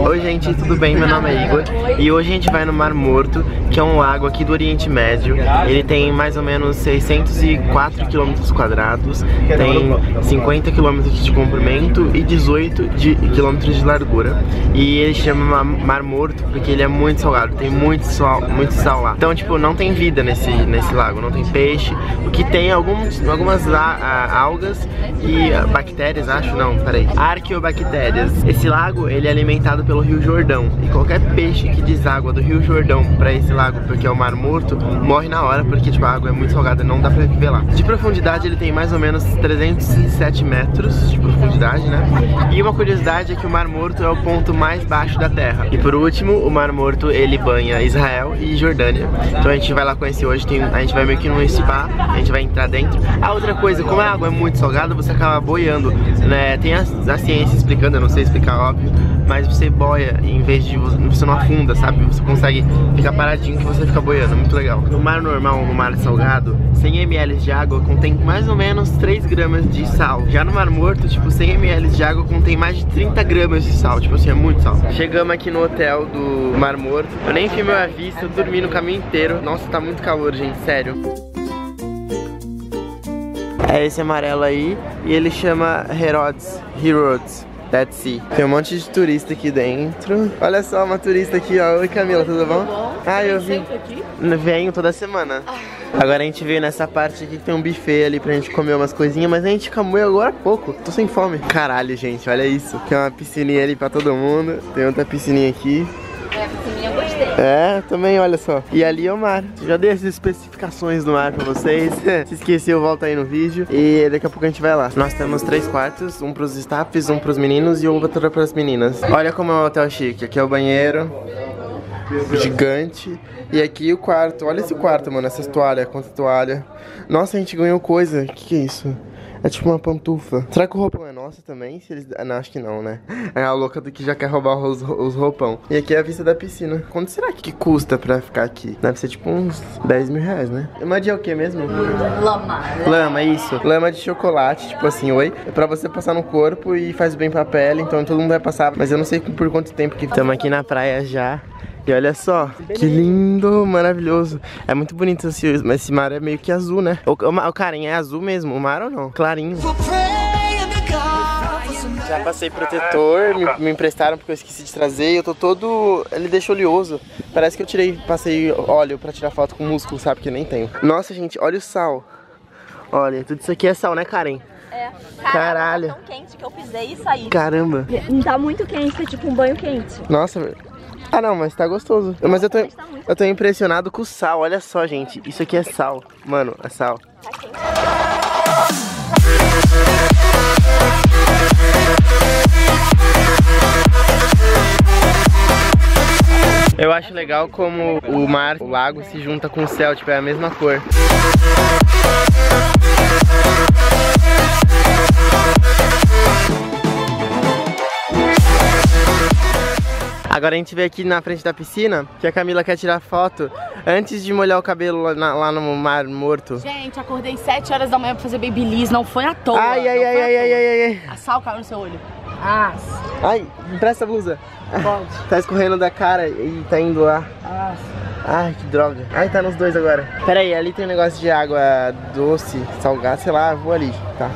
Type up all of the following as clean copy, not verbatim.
Oi gente, tudo bem? Meu nome é Igor e hoje a gente vai no Mar Morto, que é um lago aqui do Oriente Médio. Ele tem mais ou menos 604 km², tem 50 km de comprimento e 18 km de largura. E ele chama Mar Morto porque ele é muito salgado, tem muito sal lá. Então tipo, não tem vida nesse lago, não tem peixe. O que tem algumas algas e bactérias, acho, não, peraí, arqueobactérias. Esse lago, ele é alimentado pelo Rio Jordão, e qualquer peixe que deságua do Rio Jordão pra esse lago, porque é o Mar Morto, morre na hora, porque tipo, a água é muito salgada, não dá pra viver lá. De profundidade ele tem mais ou menos 307 metros de profundidade, né? E uma curiosidade é que o Mar Morto é o ponto mais baixo da Terra. E por último, o Mar Morto, ele banha Israel e Jordânia. Então a gente vai lá conhecer hoje, a gente vai meio que num spa, a gente vai entrar dentro. A outra coisa, como a água é muito salgada, você acaba boiando, né? Tem a ciência explicando, eu não sei explicar, óbvio, mas você boia em vez de você não afunda, sabe? Você consegue ficar paradinho que você fica boiando, muito legal. No mar normal, no mar salgado, 100 ml de água contém mais ou menos 3 gramas de sal. Já no Mar Morto, tipo, 100 ml de água contém mais de 30 gramas de sal, tipo assim, é muito sal. Chegamos aqui no hotel do Mar Morto, eu nem filmei a vista, eu dormi no caminho inteiro. Nossa, tá muito calor, gente, sério. É esse amarelo aí, e ele chama Herodes. That's it. Tem um monte de turista aqui dentro. Olha só, uma turista aqui, ó. Oi Camila, tudo bom? Ah, eu vim. Venho toda semana. Agora a gente veio nessa parte aqui que tem um buffet ali pra gente comer umas coisinhas, mas a gente comeu agora há pouco. Tô sem fome. Caralho, gente, olha isso. Tem uma piscininha ali pra todo mundo. Tem outra piscininha aqui. É, a piscininha eu gostei. É, também, olha só. E ali é o mar. Já dei as especificações do mar pra vocês. Se esqueceu, volta aí no vídeo. E daqui a pouco a gente vai lá. Nós temos 3 quartos, um pros staffs, um pros meninos e outro pras meninas. Olha como é um hotel chique. Aqui é o banheiro gigante. E aqui o quarto. Olha esse quarto, mano. Essas toalhas, quanta toalha. Nossa, a gente ganhou coisa. O que é isso? É tipo uma pantufa. Será que o roupão é nosso também? Se eles... Não, acho que não, né? É a louca do que já quer roubar os roupão. E aqui é a vista da piscina. Quanto será que custa pra ficar aqui? Deve ser tipo uns 10 mil reais, né? Lama é o que mesmo? Lama. Lama, isso. Lama de chocolate, tipo assim, oi. É pra você passar no corpo e faz bem pra pele. Então todo mundo vai passar. Mas eu não sei por quanto tempo que... Estamos aqui na praia já. E olha só, que lindo, maravilhoso. É muito bonito esse mar é meio que azul, né? O carinha é azul mesmo, o mar ou não? Clarinho. Já passei protetor, me emprestaram porque eu esqueci de trazer. E eu tô todo... Ele deixa oleoso. Parece que eu passei óleo pra tirar foto com músculo, sabe? Que eu nem tenho. Nossa, gente, olha o sal. Olha, tudo isso aqui é sal, né, Karen? É. Caralho. Tá tão quente que eu pisei e saí. Caramba. Não tá muito quente, tá tipo um banho quente. Nossa, velho. Ah não, mas tá gostoso. Mas eu tô impressionado com o sal, olha só, gente. Isso aqui é sal. Mano, é sal. Tá quente. Eu acho legal como o mar, o lago se junta com o céu, tipo, é a mesma cor. Agora a gente veio aqui na frente da piscina, que a Camila quer tirar foto antes de molhar o cabelo lá no Mar Morto. Gente, acordei 7 horas da manhã pra fazer babyliss, não foi à toa. Ai. A sal caiu no seu olho. Ai, empresta a blusa. Pode. Tá escorrendo da cara e tá indo lá. Ai, que droga. Ai, tá nos dois agora. Pera aí, ali tem um negócio de água doce, salgada, sei lá, vou ali, tá.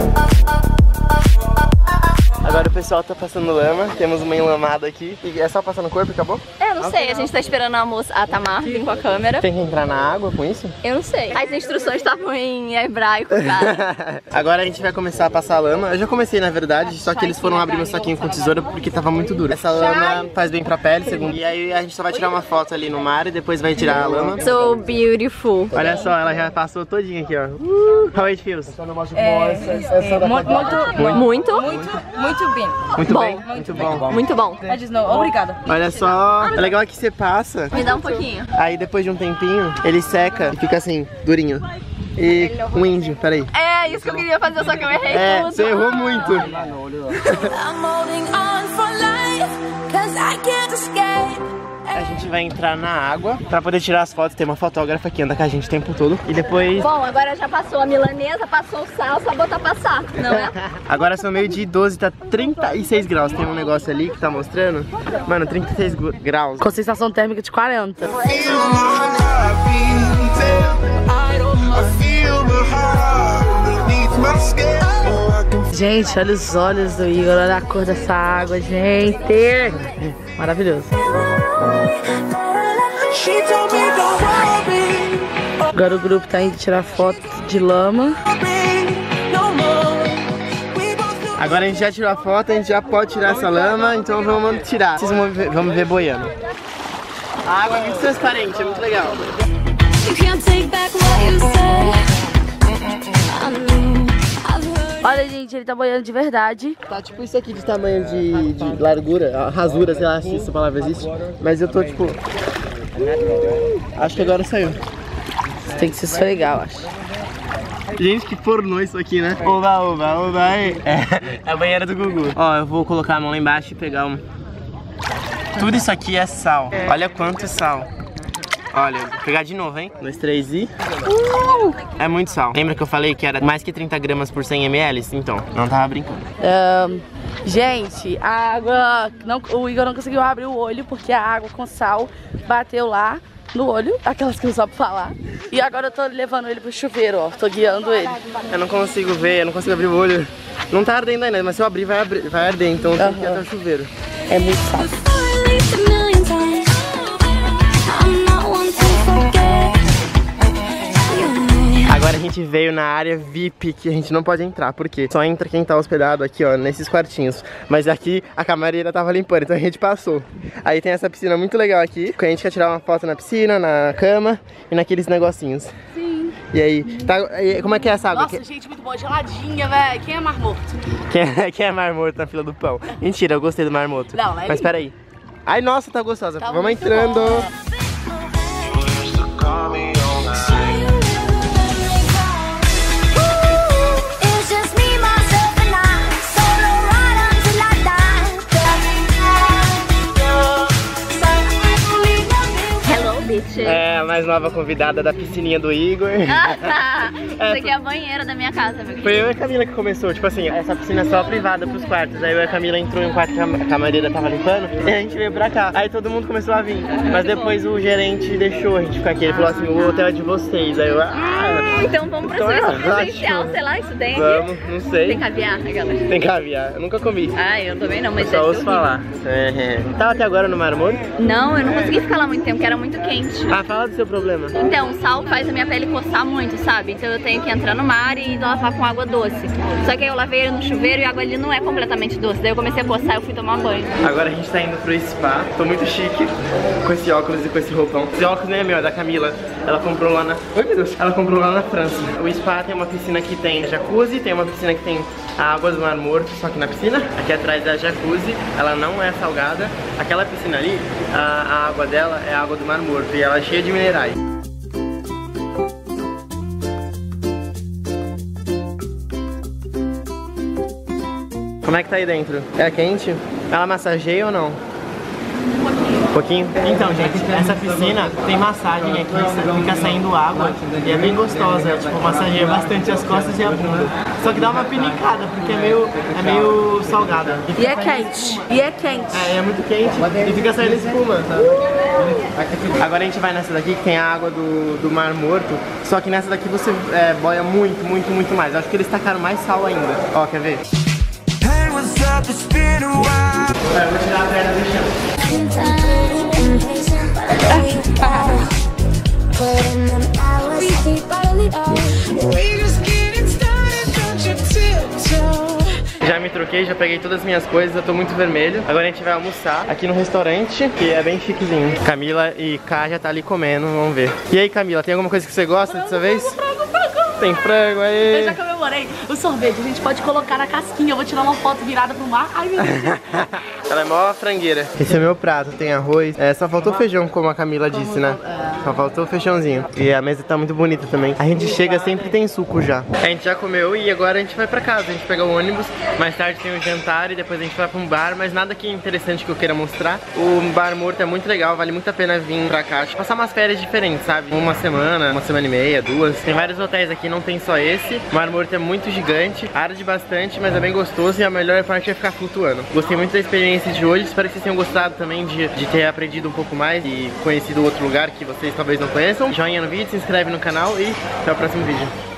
Agora o pessoal tá passando lama, temos uma enlamada aqui. E é só passar no corpo e acabou? Eu não sei, a gente tá esperando a Tamar vir com a câmera. Tem que entrar na água com isso? Eu não sei. As instruções estavam em hebraico, cara. Agora a gente vai começar a passar lama. Eu já comecei, na verdade, só que eles foram abrir meu saquinho com tesoura porque tava muito duro. Essa lama faz bem pra pele, segundo. E aí a gente só vai tirar uma foto ali no mar e depois vai tirar a lama. So beautiful. Olha só, ela já passou todinha aqui, ó. How it feels? Muito bem. Muito bom. Obrigada. Olha só, é legal que você passa. Me dá um pouquinho. Aí depois de um tempinho, ele seca e fica assim, durinho. E um índio, peraí. É isso que eu queria fazer, só que eu errei tudo. Você errou muito. A gente vai entrar na água pra poder tirar as fotos. Tem uma fotógrafa que anda com a gente o tempo todo. E depois... Bom, agora já passou a milanesa, passou o sal, só botar passar, não é? Agora são meio de 12, tá 36 graus. Tem um negócio ali que tá mostrando. Mano, 36 graus. Com sensação térmica de 40. Gente, olha os olhos do Igor, olha a cor dessa água, gente. Maravilhoso. Agora o grupo tá indo tirar foto de lama. Agora a gente já tirou a foto, a gente já pode tirar essa lama, então vamos tirar. Vocês vamos ver boiando. A água é muito transparente, é muito legal. Olha, gente, ele tá boiando de verdade. Tá tipo isso aqui de tamanho de largura, rasura, sei lá se essa palavra existe. Mas eu tô tipo... Acho que agora saiu. Você tem que se esfregar, eu acho. Gente, que pornô isso aqui, né? Oba, oba, oba, aí. É a banheira do Gugu. Ó, eu vou colocar a mão lá embaixo e pegar um... Tudo isso aqui é sal. Olha quanto sal. Olha, vou pegar de novo, hein? 1, 2, 3 e... É muito sal. Lembra que eu falei que era mais que 30 gramas por 100 ml? Então, não tava brincando. Gente, a água... o Igor não conseguiu abrir o olho porque a água com sal bateu lá no olho, aquelas que não sabem falar. E agora eu tô levando ele pro chuveiro, ó. Tô guiando ele. Eu não consigo ver, eu não consigo abrir o olho. Não tá ardendo ainda, mas se eu abrir vai arder, então eu tenho que ir até o chuveiro. É muito sal. Agora a gente veio na área VIP, que a gente não pode entrar, porque só entra quem tá hospedado aqui, ó, nesses quartinhos. Mas aqui a camareira tava limpando, então a gente passou. Aí tem essa piscina muito legal aqui, que a gente quer tirar uma foto na piscina, na cama e naqueles negocinhos. Sim. E aí, como é que é essa água? Nossa, gente, muito boa, geladinha, velho. Quem é Mar Morto? Quem é Mar Morto na fila do pão? Mentira, eu gostei do Mar Morto. Não, é mas peraí. Ai, nossa, tá gostosa. Tá Vamos muito entrando. Bom. É, a mais nova convidada da piscininha do Igor. Isso aqui é a banheira da minha casa, meu querido. Foi eu e a Camila que começou, tipo assim, essa piscina é só privada pros quartos. Aí eu e a Camila entrou em um quarto que a camareira tava limpando e a gente veio pra cá. Aí todo mundo começou a vir. Mas depois o gerente deixou a gente ficar aqui. Ele falou assim, o hotel é de vocês. Aí eu, então vamos pro serviço presencial, sei lá, isso tem aqui? Vamos, não sei. Tem caviar, galera? Tem caviar, eu nunca comi. Ah, eu também não, mas só ouço falar. Tava até agora no Mar Morto? Não, eu não consegui ficar lá muito tempo, porque era muito quente. Ah, fala do seu problema. Então, o sal faz a minha pele coçar muito, sabe? Então eu tenho que entrar no mar e lavar com água doce. Só que aí eu lavei ele no chuveiro e a água ali não é completamente doce. Daí eu comecei a coçar e eu fui tomar banho. Agora a gente tá indo pro spa. Tô muito chique com esse óculos e com esse roupão. Esse óculos nem é meu, é da Camila. Ela comprou lá na... Oi, meu Deus. Ela comprou lá na França. O spa tem uma piscina que tem jacuzzi, tem uma piscina que tem a água do Mar Morto, só que na piscina, aqui atrás da jacuzzi, ela não é salgada. Aquela piscina ali, a água dela é a água do Mar Morto e ela é cheia de minerais. Como é que tá aí dentro? É quente? Ela massageia ou não? Um pouquinho? Então, gente, essa piscina tem massagem aqui, fica saindo água e é bem gostosa, tipo, massageia bastante as costas e a bunda. Só que dá uma pinicada, porque é meio salgada. E é quente, e é quente. É muito quente e fica saindo espuma. Agora a gente vai nessa daqui que tem a água do Mar Morto, só que nessa daqui você boia muito mais. Eu acho que eles tacaram mais sal ainda. Ó, quer ver? Eu vou tirar a perna do chão. Já me troquei, já peguei todas as minhas coisas, eu tô muito vermelho. Agora a gente vai almoçar aqui no restaurante, que é bem chiquezinho. Camila e Ká já tá ali comendo, vamos ver. E aí, Camila, tem alguma coisa que você gosta dessa vez? Tem frango aí. Eu já comemorei o sorvete, a gente pode colocar na casquinha. Eu vou tirar uma foto virada pro mar. Ai, meu Deus. Ela é mó frangueira. Esse é meu prato, tem arroz. Só faltou feijão, como a Camila disse, né? Só faltou o feijãozinho. E a mesa tá muito bonita também. A gente chega, sempre tem suco já. A gente já comeu e agora a gente vai pra casa. A gente pega o ônibus, mais tarde tem o jantar e depois a gente vai pra um bar. Mas nada que interessante que eu queira mostrar. O Bar Morto é muito legal, vale muito a pena vir pra cá. Passar umas férias diferentes, sabe? Uma semana e meia, 2. Tem vários hotéis aqui, não tem só esse. O Mar Morto é muito gigante, arde bastante, mas é bem gostoso e a melhor parte é ficar flutuando. Gostei muito da experiência de hoje, espero que vocês tenham gostado também de ter aprendido um pouco mais e conhecido outro lugar que vocês talvez não conheçam. Joinha no vídeo, se inscreve no canal e até o próximo vídeo.